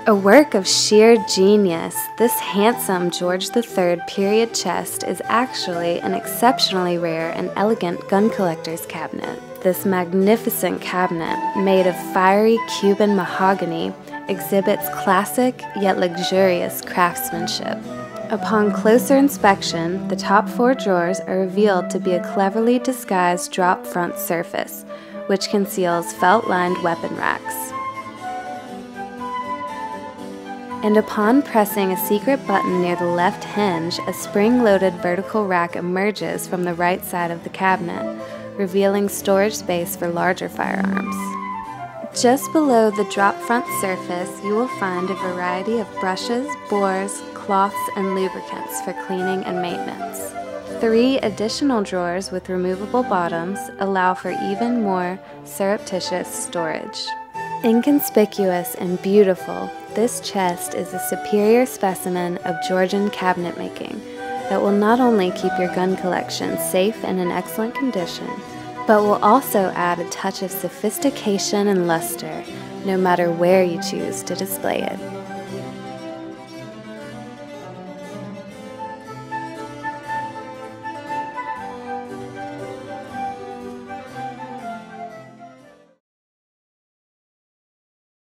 A work of sheer genius, this handsome George III period chest is actually an exceptionally rare and elegant gun collector's cabinet. This magnificent cabinet, made of fiery Cuban mahogany, exhibits classic yet luxurious craftsmanship. Upon closer inspection, the top 4 drawers are revealed to be a cleverly disguised drop front surface, which conceals felt-lined weapon racks. And upon pressing a secret button near the left hinge, a spring-loaded vertical rack emerges from the right side of the cabinet, revealing storage space for larger firearms. Just below the drop front surface, you will find a variety of brushes, bores, cloths, and lubricants for cleaning and maintenance. 3 additional drawers with removable bottoms allow for even more surreptitious storage. Inconspicuous and beautiful, this chest is a superior specimen of Georgian cabinet making that will not only keep your gun collection safe and in excellent condition, but will also add a touch of sophistication and luster, no matter where you choose to display it.